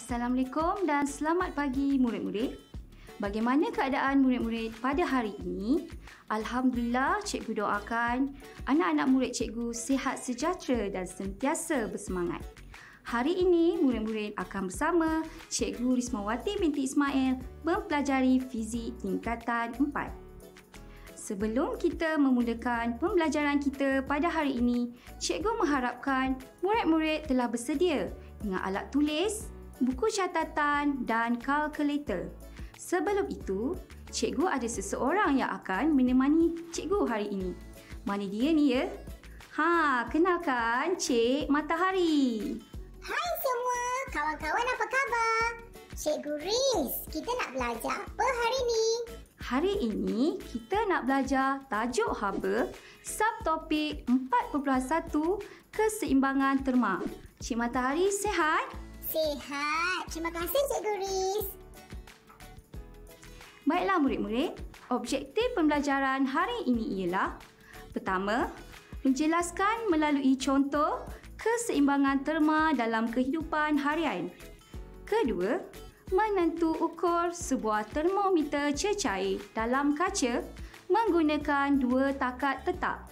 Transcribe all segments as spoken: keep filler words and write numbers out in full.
Assalamualaikum dan selamat pagi murid-murid. Bagaimana keadaan murid-murid pada hari ini? Alhamdulillah, cikgu doakan anak-anak murid cikgu sihat sejahtera dan sentiasa bersemangat. Hari ini murid-murid akan bersama Cikgu Rismawati binti Ismail mempelajari fizik tingkatan empat. Sebelum kita memulakan pembelajaran kita pada hari ini, cikgu mengharapkan murid-murid telah bersedia dengan alat tulis, buku catatan dan kalkulator. Sebelum itu, cikgu ada seseorang yang akan menemani cikgu hari ini. Mana dia ni ya? Ha, kenalkan Cik Matahari. Hai semua, kawan-kawan apa khabar? Cikgu Riz, kita nak belajar apa hari ni? Hari ini kita nak belajar tajuk haba subtopik empat titik satu keseimbangan terma. Cik Matahari sihat? Sihat, terima kasih Cikgu Riz. Baiklah murid-murid, objektif pembelajaran hari ini ialah: pertama, menjelaskan melalui contoh keseimbangan terma dalam kehidupan harian. Kedua, menentu ukur sebuah termometer cecair dalam kaca menggunakan dua takat tetap.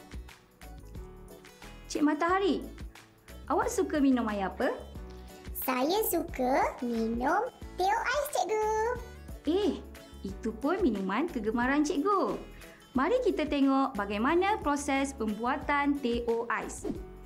Cik Matahari, awak suka minum air apa? Saya suka minum teh ais cikgu. Eh, itu pun minuman kegemaran cikgu. Mari kita tengok bagaimana proses pembuatan teh ais.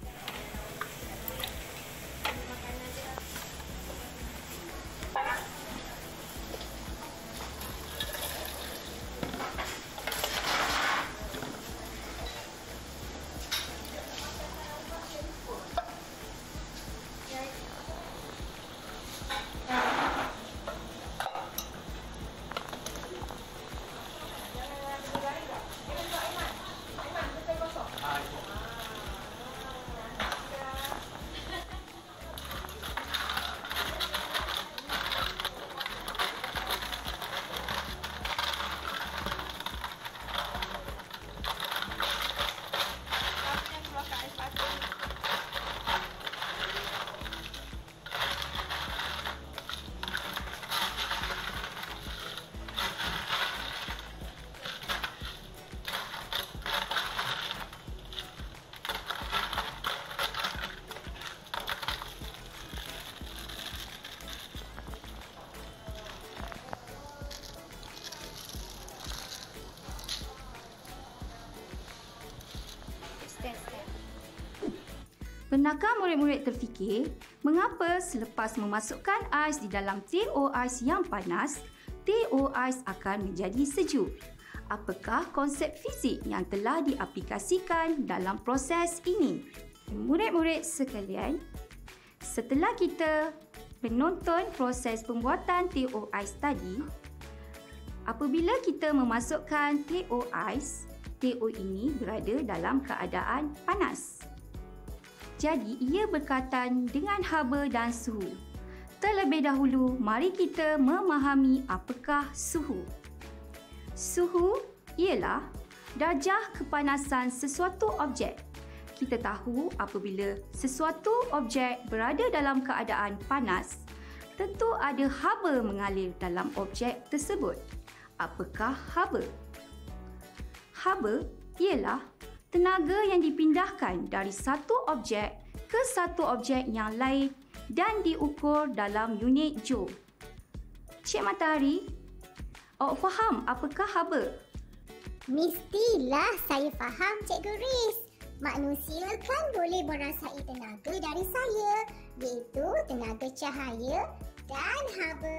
Pernahkah murid-murid terfikir mengapa selepas memasukkan ais di dalam teh ais yang panas, teh ais akan menjadi sejuk? Apakah konsep fizik yang telah diaplikasikan dalam proses ini? Murid-murid sekalian, setelah kita menonton proses pembuatan teh ais tadi, apabila kita memasukkan teh ais, teh ini berada dalam keadaan panas. Jadi, ia berkaitan dengan haba dan suhu. Terlebih dahulu, mari kita memahami apakah suhu. Suhu ialah darjah kepanasan sesuatu objek. Kita tahu apabila sesuatu objek berada dalam keadaan panas, tentu ada haba mengalir dalam objek tersebut. Apakah haba? Haba ialah tenaga yang dipindahkan dari satu objek ke satu objek yang lain dan diukur dalam unit joule. Cik Matahari, awak faham apakah haba? Mestilah saya faham Cikgu Riz. Manusia kan boleh merasai tenaga dari saya, iaitu tenaga cahaya dan haba.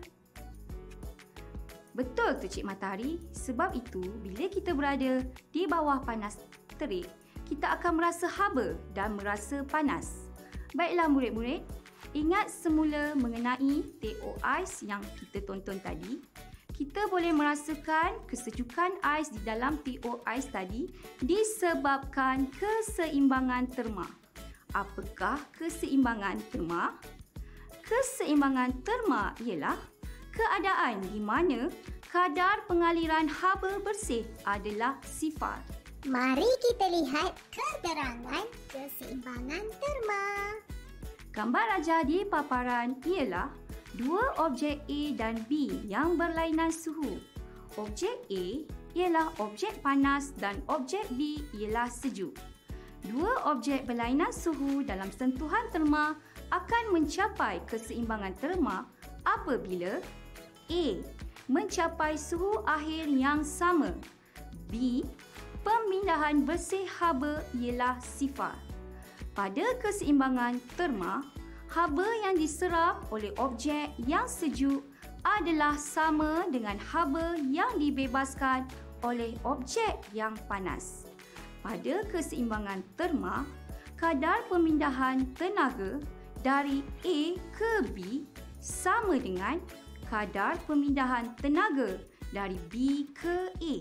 Betul tu Cik Matahari. Sebab itu, bila kita berada di bawah panas terik, kita akan merasa haba dan merasa panas. Baiklah murid-murid, ingat semula mengenai teh ais yang kita tonton tadi. Kita boleh merasakan kesejukan ais di dalam teh ais tadi disebabkan keseimbangan terma. Apakah keseimbangan terma? Keseimbangan terma ialah keadaan di mana kadar pengaliran haba bersih adalah sifar. Mari kita lihat keterangan keseimbangan terma. Gambar rajah di paparan ialah dua objek A dan B yang berlainan suhu. Objek A ialah objek panas dan objek B ialah sejuk. Dua objek berlainan suhu dalam sentuhan terma akan mencapai keseimbangan terma apabila A. mencapai suhu akhir yang sama. B. Pemindahan bersih haba ialah sifar. Pada keseimbangan terma, haba yang diserap oleh objek yang sejuk adalah sama dengan haba yang dibebaskan oleh objek yang panas. Pada keseimbangan terma, kadar pemindahan tenaga dari A ke B sama dengan kadar pemindahan tenaga dari B ke A.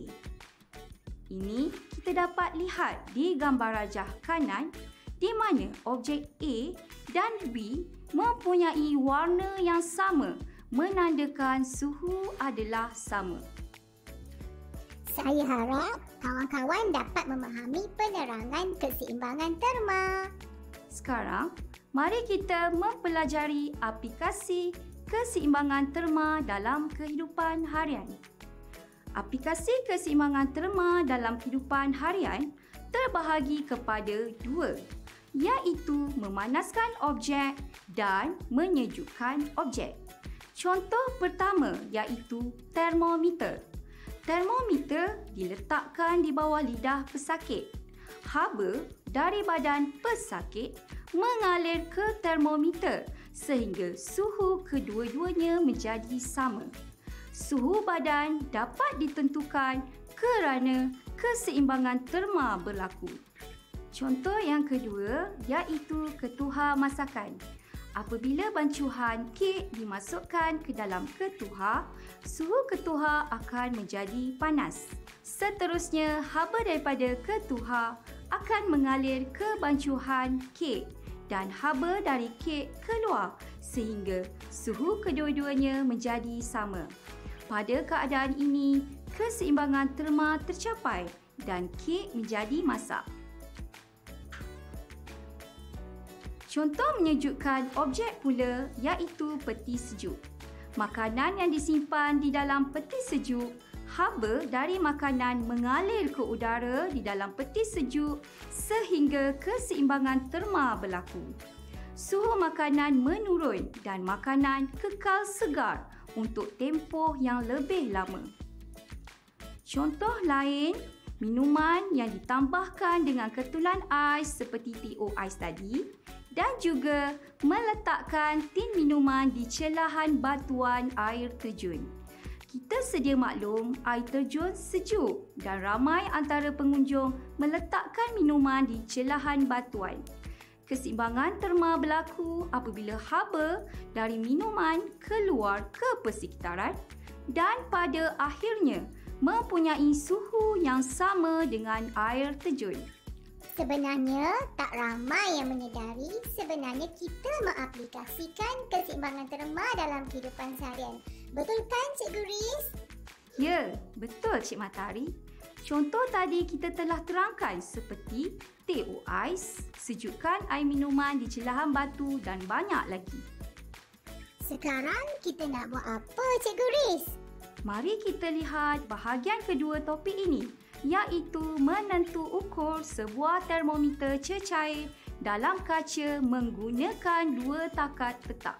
Ini kita dapat lihat di gambar rajah kanan di mana objek A dan B mempunyai warna yang sama menandakan suhu adalah sama. Saya harap kawan-kawan dapat memahami penerangan keseimbangan terma. Sekarang, mari kita mempelajari aplikasi keseimbangan terma dalam kehidupan harian. Aplikasi keseimbangan terma dalam kehidupan harian terbahagi kepada dua, iaitu memanaskan objek dan menyejukkan objek. Contoh pertama iaitu termometer. Termometer diletakkan di bawah lidah pesakit. Haba dari badan pesakit mengalir ke termometer sehingga suhu kedua-duanya menjadi sama. Suhu badan dapat ditentukan kerana keseimbangan terma berlaku. Contoh yang kedua iaitu ketuhar masakan. Apabila bancuhan kek dimasukkan ke dalam ketuhar, suhu ketuhar akan menjadi panas. Seterusnya, haba daripada ketuhar akan mengalir ke bancuhan kek dan haba dari kek keluar sehingga suhu kedua-duanya menjadi sama. Pada keadaan ini, keseimbangan terma tercapai dan kek menjadi masak. Contoh menyejukkan objek pula iaitu peti sejuk. Makanan yang disimpan di dalam peti sejuk, haba dari makanan mengalir ke udara di dalam peti sejuk sehingga keseimbangan terma berlaku. Suhu makanan menurun dan makanan kekal segar untuk tempoh yang lebih lama. Contoh lain, minuman yang ditambahkan dengan ketulan ais seperti T O ais tadi dan juga meletakkan tin minuman di celahan batuan air terjun. Kita sedia maklum air terjun sejuk dan ramai antara pengunjung meletakkan minuman di celahan batuan. Keseimbangan terma berlaku apabila haba dari minuman keluar ke persekitaran dan pada akhirnya mempunyai suhu yang sama dengan air terjun. Sebenarnya tak ramai yang menyedari sebenarnya kita mengaplikasikan keseimbangan terma dalam kehidupan seharian. Betul kan Cikgu Riz? Ya, betul Cik Matahari. Contoh tadi kita telah terangkan seperti T O ais, sejukkan air minuman di celahan batu dan banyak lagi. Sekarang kita nak buat apa Cikgu Riz? Mari kita lihat bahagian kedua topik ini, iaitu menentu ukur sebuah termometer cecair dalam kaca menggunakan dua takat tetap.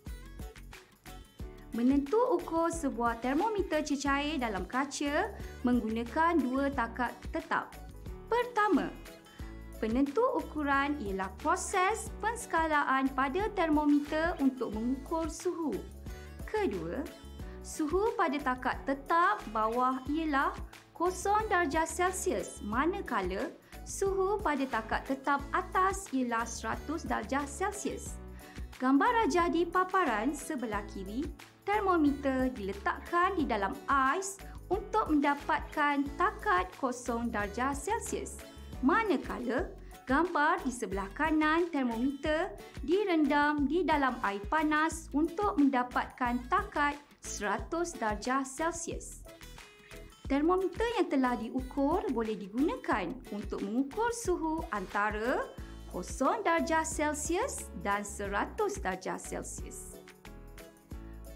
Menentu ukur sebuah termometer cecair dalam kaca menggunakan dua takat tetap. Pertama, penentu ukuran ialah proses penskalaan pada termometer untuk mengukur suhu. Kedua, suhu pada takat tetap bawah ialah kosong darjah Celsius, manakala suhu pada takat tetap atas ialah seratus darjah Celsius. Gambar rajah di paparan sebelah kiri, termometer diletakkan di dalam ais untuk mendapatkan takat kosong darjah Celsius. Manakala gambar di sebelah kanan, termometer direndam di dalam air panas untuk mendapatkan takat seratus darjah Celsius. Termometer yang telah diukur boleh digunakan untuk mengukur suhu antara kosong darjah Celsius dan seratus darjah Celsius.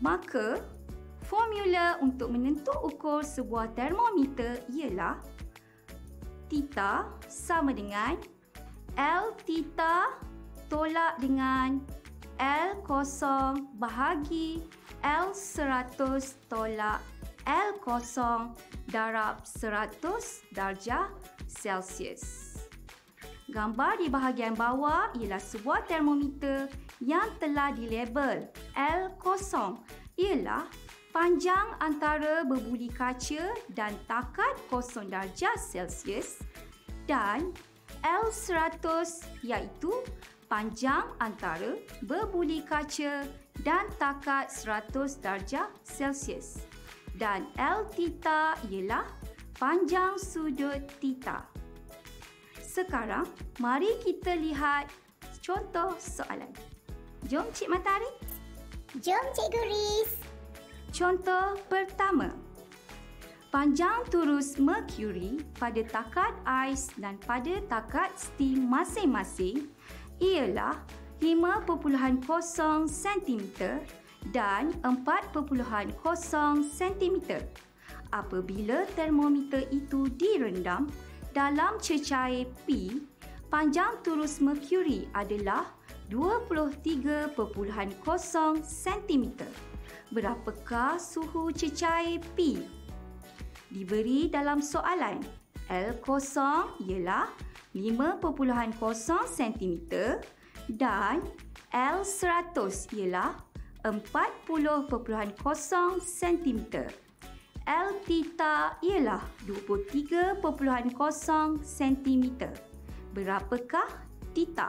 Maka, formula untuk menentuk ukur sebuah termometer ialah theta sama dengan L theta tolak dengan L kosong bahagi L seratus tolak L kosong darab seratus darjah Celsius. Gambar di bahagian bawah ialah sebuah termometer yang telah dilabel L kosong ialah panjang antara berbuli kaca dan takat kosong darjah Celsius dan L seratus iaitu panjang antara berbuli kaca dan takat seratus darjah Celsius dan L theta ialah panjang sudut theta. Sekarang, mari kita lihat contoh soalan. Jom Cik Matahari. Jom Cikgu Riz. Contoh pertama. Panjang turus merkuri pada takat ais dan pada takat steam masing-masing ialah lima perpuluhan kosong sentimeter dan empat perpuluhan kosong sentimeter. Apabila termometer itu direndam dalam cecair P, panjang turus merkuri adalah dua puluh tiga perpuluhan kosong sentimeter. Berapakah suhu cecair P? Diberi dalam soalan. L kosong ialah lima perpuluhan kosong sentimeter dan L seratus ialah empat puluh perpuluhan kosong sentimeter. L theta ialah dua puluh tiga perpuluhan kosong sentimeter. Berapakah theta?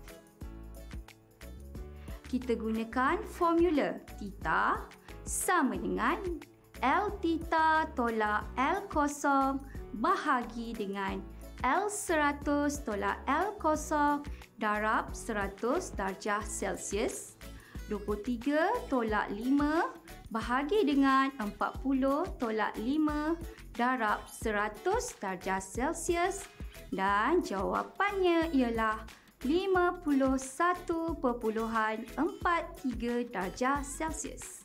Kita gunakan formula theta sama dengan L theta tolak L kosong bahagi dengan L seratus tolak L kosong darab seratus darjah Celsius. dua puluh tiga tolak lima bahagi dengan empat puluh tolak lima darab seratus darjah Celsius dan jawapannya ialah lima puluh satu perpuluhan empat tiga darjah Celsius.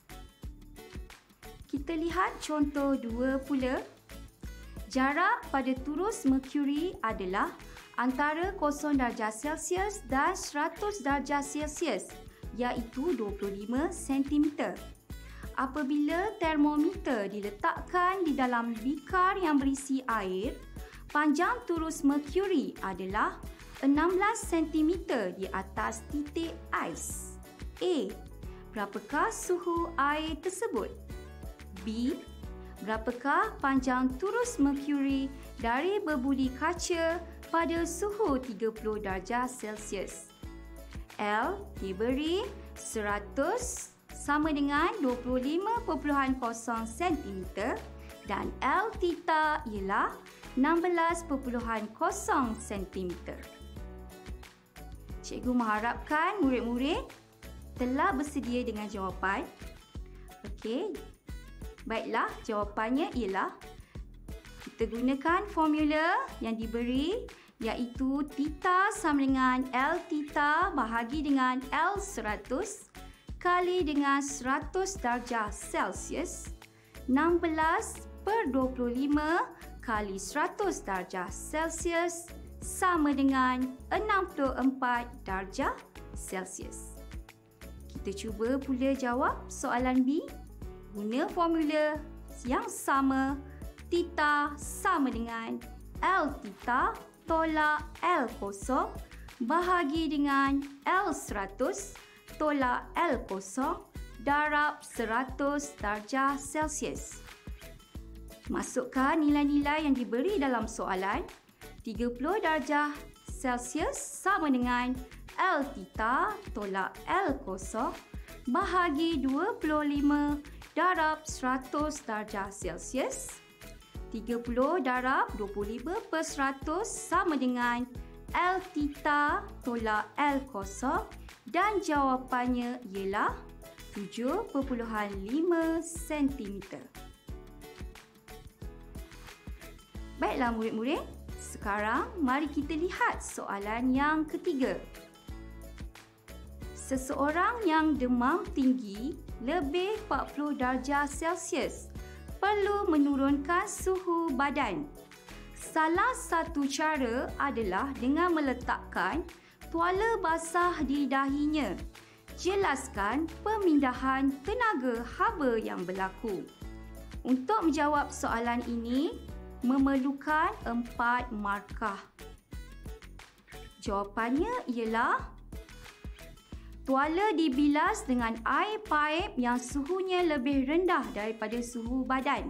Kita lihat contoh dua pula. Jarak pada turus merkuri adalah antara kosong darjah Celsius dan seratus darjah Celsius iaitu dua puluh lima sentimeter. Apabila termometer diletakkan di dalam bikar yang berisi air, panjang turus merkuri adalah enam belas sentimeter di atas titik ais. A. Berapakah suhu air tersebut? B. Berapakah panjang turus merkuri dari berbuli kaca pada suhu tiga puluh darjah Celsius? L diberi seratus sama dengan dua puluh lima perpuluhan kosong sentimeter dan L theta ialah enam belas perpuluhan kosong sentimeter. Cikgu mengharapkan murid-murid telah bersedia dengan jawapan. Okey. Baiklah, jawapannya ialah kita gunakan formula yang diberi iaitu theta sama dengan L theta bahagi dengan L seratus kali dengan seratus darjah Celsius. enam belas per dua puluh lima kali seratus darjah Celsius sama dengan enam puluh empat darjah Celsius. Kita cuba pula jawab soalan B. Guna formula yang sama, theta sama dengan L theta tolak L kosong bahagi dengan L seratus tolak L kosong darab seratus darjah Celsius. Masukkan nilai-nilai yang diberi dalam soalan. tiga puluh darjah Celsius sama dengan L theta tolak L kosong bahagi dua puluh lima darab seratus darjah Celsius. tiga puluh darab dua puluh lima per seratus sama dengan L theta tolak L kosong dan jawapannya ialah tujuh perpuluhan lima sentimeter. Baiklah murid-murid, sekarang mari kita lihat soalan yang ketiga. Seseorang yang demam tinggi lebih empat puluh darjah Celsius perlu menurunkan suhu badan. Salah satu cara adalah dengan meletakkan tuala basah di dahinya. Jelaskan pemindahan tenaga haba yang berlaku. Untuk menjawab soalan ini, memerlukan empat markah. Jawapannya ialah tuala dibilas dengan air paip yang suhunya lebih rendah daripada suhu badan.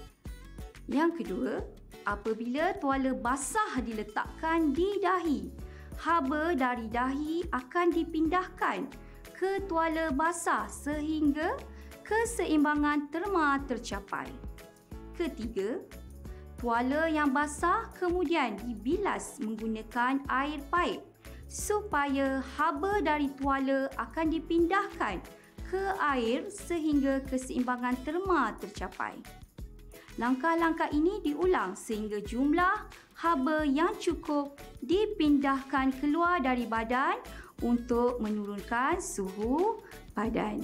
Yang kedua, apabila tuala basah diletakkan di dahi, haba dari dahi akan dipindahkan ke tuala basah sehingga keseimbangan terma tercapai. Ketiga, tuala yang basah kemudian dibilas menggunakan air paip supaya haba dari tuala akan dipindahkan ke air sehingga keseimbangan terma tercapai. Langkah-langkah ini diulang sehingga jumlah haba yang cukup dipindahkan keluar dari badan untuk menurunkan suhu badan.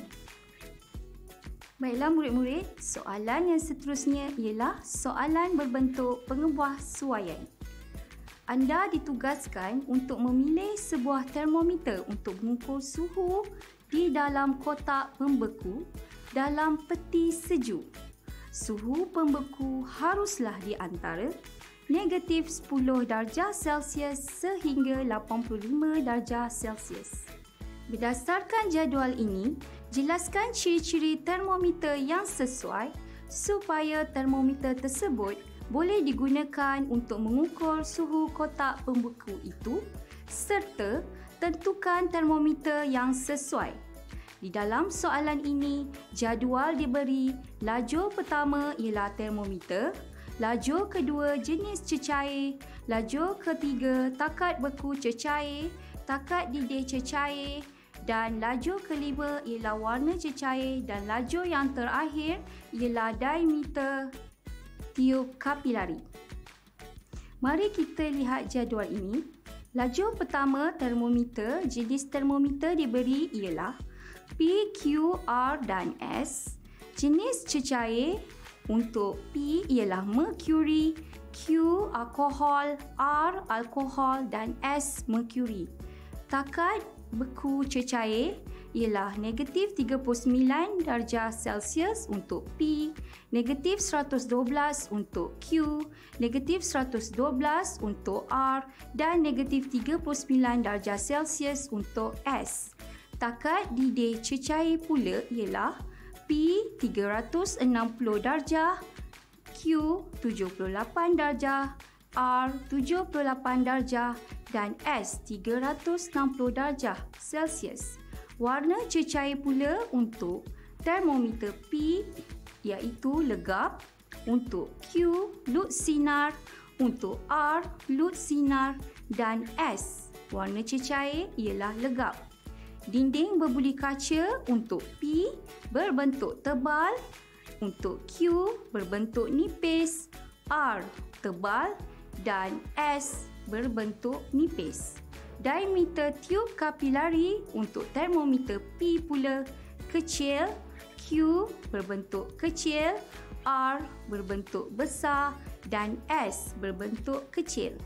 Baiklah murid-murid, soalan yang seterusnya ialah soalan berbentuk pengebuah suaian. Anda ditugaskan untuk memilih sebuah termometer untuk mengukur suhu di dalam kotak pembeku dalam peti sejuk. Suhu pembeku haruslah di antara negatif sepuluh darjah Celsius sehingga lapan puluh lima darjah Celsius. Berdasarkan jadual ini, jelaskan ciri-ciri termometer yang sesuai supaya termometer tersebut boleh digunakan untuk mengukur suhu kotak pembeku itu serta tentukan termometer yang sesuai. Di dalam soalan ini, jadual diberi lajur pertama ialah termometer, lajur kedua jenis cecair, lajur ketiga takat beku cecair, takat didih cecair dan lajur kelima ialah warna cecair dan lajur yang terakhir ialah diameter tiub kapilari. Mari kita lihat jadual ini. Lajur pertama termometer, jenis termometer diberi ialah P, Q, R dan S. Jenis cecair untuk P ialah mercury, Q alkohol, R alkohol dan S mercury. Takat beku cecair ialah negatif tiga puluh sembilan darjah Celsius untuk P, negatif seratus dua belas untuk Q, negatif seratus dua belas untuk R dan negatif tiga puluh sembilan darjah Celsius untuk S. Takat didih cecair pula ialah P tiga ratus enam puluh darjah, Q tujuh puluh lapan darjah, R tujuh puluh lapan darjah dan S tiga ratus enam puluh darjah Celsius. Warna cecair pula untuk termometer P iaitu legap, untuk Q lut sinar, untuk R lut sinar dan S warna cecair ialah legap. Dinding berbuli kaca untuk P berbentuk tebal, untuk Q berbentuk nipis, R tebal dan S berbentuk nipis. Diameter tiub kapilari untuk termometer P pula kecil, Q berbentuk kecil, R berbentuk besar dan S berbentuk kecil.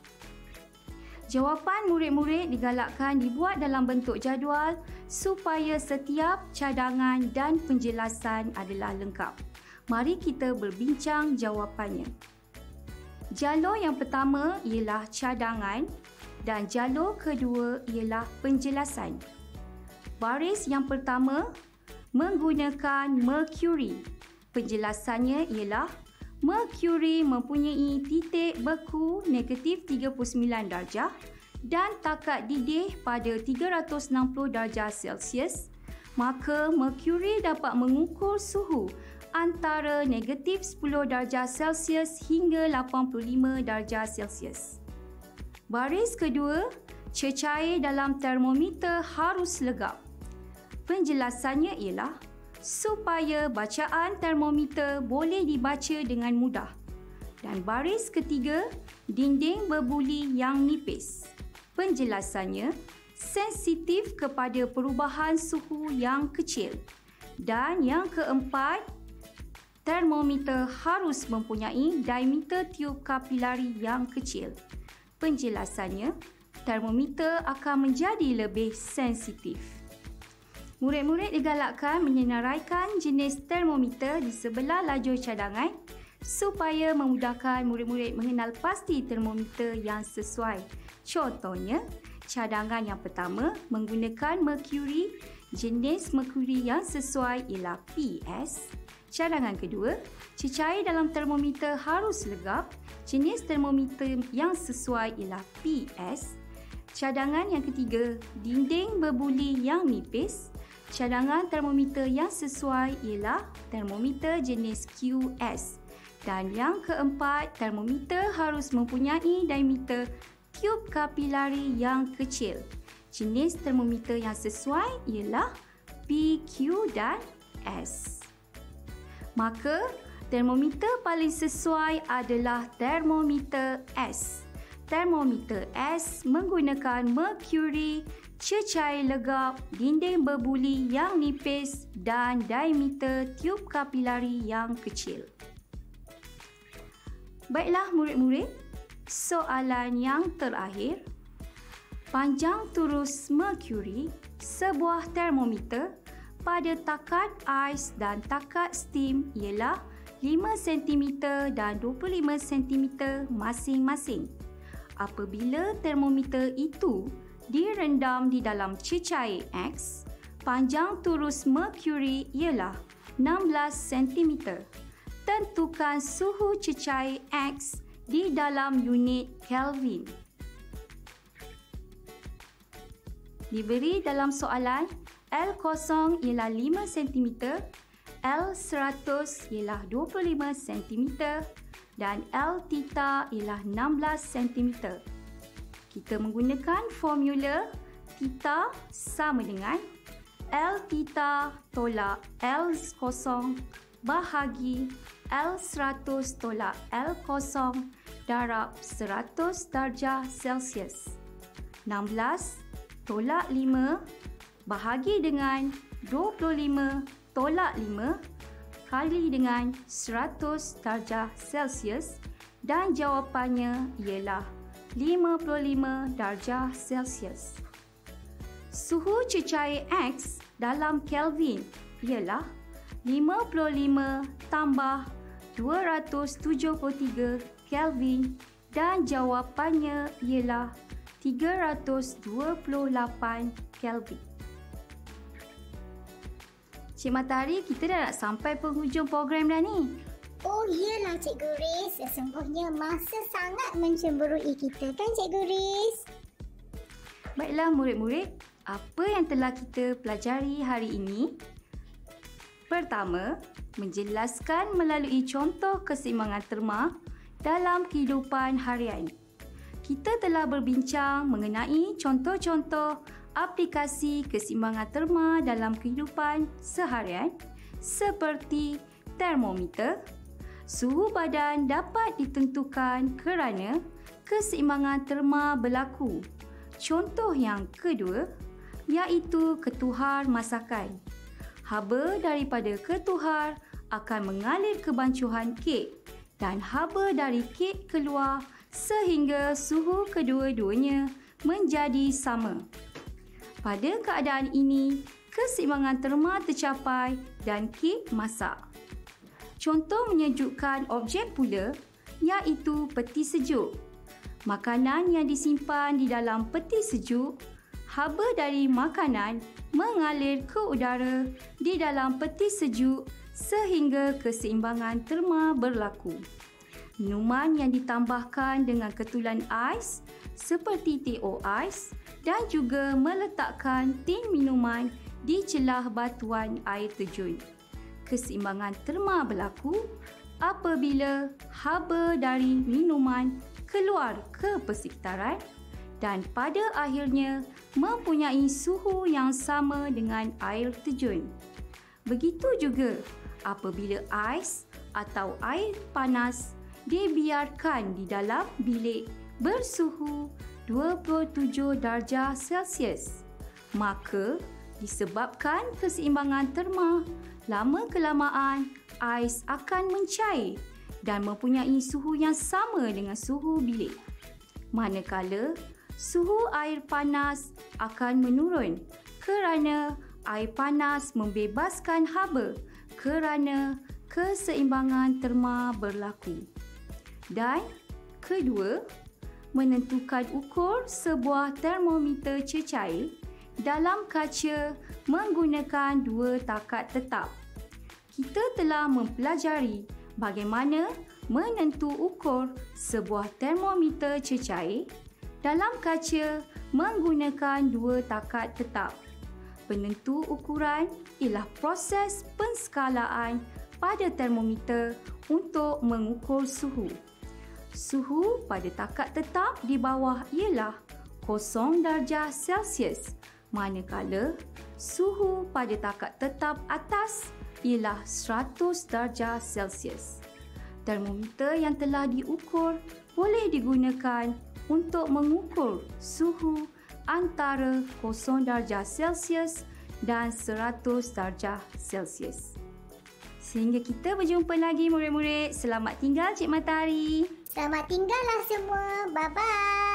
Jawapan murid-murid digalakkan dibuat dalam bentuk jadual supaya setiap cadangan dan penjelasan adalah lengkap. Mari kita berbincang jawapannya. Jalur yang pertama ialah cadangan dan jalur kedua ialah penjelasan. Baris yang pertama menggunakan mercury. Penjelasannya ialah mercury mempunyai titik beku negatif tiga puluh sembilan darjah dan takat didih pada tiga ratus enam puluh darjah Celsius. Maka mercury dapat mengukur suhu antara negatif sepuluh darjah Celsius hingga lapan puluh lima darjah Celsius. Baris kedua, cecair dalam termometer harus legap. Penjelasannya ialah supaya bacaan termometer boleh dibaca dengan mudah. Dan baris ketiga, dinding berbuli yang nipis. Penjelasannya, sensitif kepada perubahan suhu yang kecil. Dan yang keempat, termometer harus mempunyai diameter tiub kapilari yang kecil. Penjelasannya, termometer akan menjadi lebih sensitif. Murid-murid digalakkan menyenaraikan jenis termometer di sebelah lajur cadangan supaya memudahkan murid-murid mengenal pasti termometer yang sesuai. Contohnya, cadangan yang pertama menggunakan merkuri. Jenis merkuri yang sesuai ialah P S. Cadangan kedua, cecair dalam termometer harus legap. Jenis termometer yang sesuai ialah P S. Cadangan yang ketiga, dinding berbuli yang nipis. Cadangan termometer yang sesuai ialah termometer jenis Q S. Dan yang keempat, termometer harus mempunyai diameter tiub kapilari yang kecil. Jenis termometer yang sesuai ialah P, Q dan S. Maka, termometer paling sesuai adalah termometer S. Termometer S menggunakan merkuri, cecair legap, dinding berbuli yang nipis dan diameter tiub kapilari yang kecil. Baiklah murid-murid, soalan yang terakhir. Panjang turus merkuri sebuah termometer pada takat ais dan takat steam ialah lima sentimeter dan dua puluh lima sentimeter masing-masing. Apabila termometer itu direndam di dalam cecair X, panjang turus merkuri ialah enam belas sentimeter. Tentukan suhu cecair X di dalam unit Kelvin. Diberi dalam soalan, L kosong ialah lima sentimeter, L seratus ialah dua puluh lima sentimeter dan L theta ialah enam belas sentimeter. Kita menggunakan formula theta sama dengan L theta tolak L kosong bahagi L seratus tolak L kosong darab seratus darjah Celsius. enam belas tolak lima bahagi dengan dua puluh lima tolak lima kali dengan seratus darjah Celsius dan jawapannya ialah lima puluh lima darjah Celsius. Suhu cecair X dalam Kelvin ialah lima puluh lima tambah dua ratus tujuh puluh tiga Kelvin dan jawapannya ialah tiga ratus dua puluh lapan Kelvin. Cik Matahari, kita dah nak sampai penghujung program dah ni. Oh iyalah Cikgu Riz, sesungguhnya masa sangat mencemburui kita kan Cikgu Riz? Baiklah murid-murid, apa yang telah kita pelajari hari ini? Pertama, menjelaskan melalui contoh keseimbangan terma dalam kehidupan harian. Kita telah berbincang mengenai contoh-contoh aplikasi keseimbangan terma dalam kehidupan seharian seperti termometer. Suhu badan dapat ditentukan kerana keseimbangan terma berlaku. Contoh yang kedua iaitu ketuhar masakan. Haba daripada ketuhar akan mengalir ke bancuhan kek dan haba dari kek keluar sehingga suhu kedua-duanya menjadi sama. Pada keadaan ini, keseimbangan terma tercapai dan kek masak. Contoh menyejukkan objek pula iaitu peti sejuk. Makanan yang disimpan di dalam peti sejuk, haba dari makanan mengalir ke udara di dalam peti sejuk sehingga keseimbangan terma berlaku. Minuman yang ditambahkan dengan ketulan ais seperti teh ais dan juga meletakkan tin minuman di celah batuan air terjun. Keseimbangan terma berlaku apabila haba dari minuman keluar ke persekitaran dan pada akhirnya mempunyai suhu yang sama dengan air terjun. Begitu juga apabila ais atau air panas dibiarkan di dalam bilik bersuhu dua puluh tujuh darjah Celsius. Maka, disebabkan keseimbangan terma, lama-kelamaan ais akan mencair dan mempunyai suhu yang sama dengan suhu bilik. Manakala, suhu air panas akan menurun kerana air panas membebaskan haba kerana keseimbangan terma berlaku. Dan kedua, menentukan ukur sebuah termometer cecair dalam kaca menggunakan dua takat tetap. Kita telah mempelajari bagaimana menentu ukur sebuah termometer cecair dalam kaca menggunakan dua takat tetap. Penentu ukuran ialah proses penskalaan pada termometer untuk mengukur suhu. Suhu pada takat tetap di bawah ialah kosong darjah Celsius, manakala suhu pada takat tetap atas ialah seratus darjah Celsius. Termometer yang telah diukur boleh digunakan untuk mengukur suhu antara kosong darjah Celsius dan seratus darjah Celsius. Sehingga kita berjumpa lagi murid-murid. Selamat tinggal Cik Matahari. Selamat tinggallah semua. Bye-bye.